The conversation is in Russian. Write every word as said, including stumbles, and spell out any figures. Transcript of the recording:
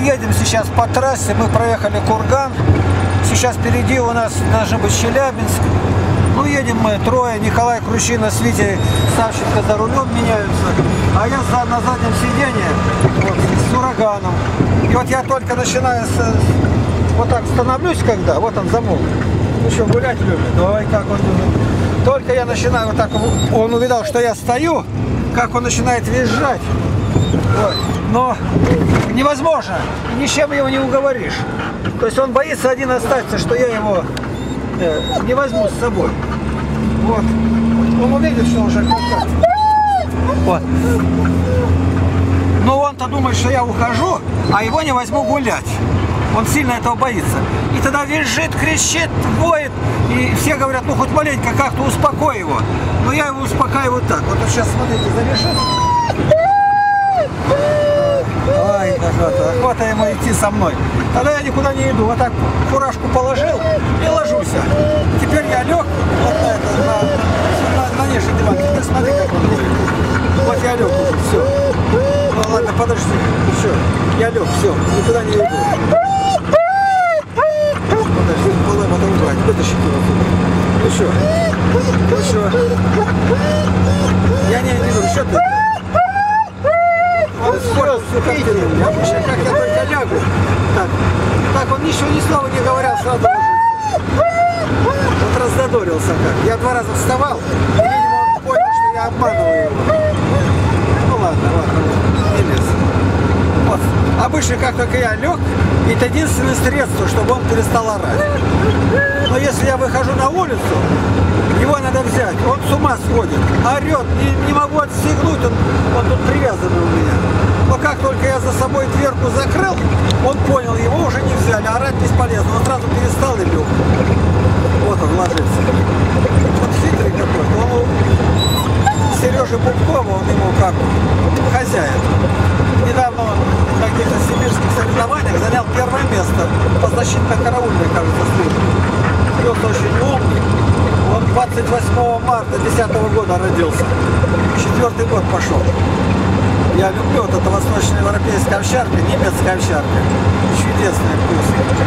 едем сейчас по трассе, мы проехали Курган. Сейчас впереди у нас должен быть Челябинск. Ну, едем мы трое, Николай Крущина с Витей Савченко за рулем меняются. А я за, на заднем сиденье вот, с ураганом. И вот я только начинаю с, вот так становлюсь, когда, вот он замок. Ну что, гулять любит? Давай, как он любит. Только я начинаю вот так, он увидал, что я стою, как он начинает визжать. Ой, но невозможно, ни с чем его не уговоришь. То есть он боится один остаться, что я его э, не возьму с собой. Вот. Он увидит, что уже как-то. Вот. Но он-то думает, что я ухожу, а его не возьму гулять. Он сильно этого боится. И тогда визжит, кричит, воет. И все говорят, ну хоть маленько как-то успокой его. Но я его успокаиваю так. Вот сейчас, смотрите, завяжет. Ай, охота, охота ему идти со мной. Тогда я никуда не иду. Вот так фуражку положил и ложусь. Теперь я лег вот на, это, на, на, на нижний диван. Теперь смотри, как он будет. Вот я лег уже, все. Ну ладно, подожди. Все, я лег, все, никуда не иду. Подожди, полы надо убрать. Вытащите его туда. Ну что? Ну что? Я не иду, что ты? Он испортил всю картину. Я обычно, как я только лягу. Так, так он ничего ни слова не говорил, сразу ложится. Вот раздодорился как. Я два раза вставал, и, видимо, он понял, что я обманываю его. Ну ладно, ладно, не лез. Вот. Обычно, как только я лег, это единственное средство, чтобы он перестал орать. Но если я выхожу на улицу, его надо взять, он с ума сходит, орет, не, не могу отстегнуть, он, он тут привязанный у меня. Но как только я за собой дверку закрыл, он понял, его уже не взяли, орать бесполезно, он сразу перестал и лег. Вот он ложится. Вот хитрый какой-то, он у Сережи Бубкова, он ему как хозяин. Недавно он на каких-то сибирских соревнованиях занял первое место по защитно-караульной, кажется, службе. Пес очень умный. Он двадцать восьмого марта две тысячи десятого года родился. Четвертый год пошел. Я люблю вот эту восточноевропейскую овчарку, немецкая овчарка. Чудесный вкус.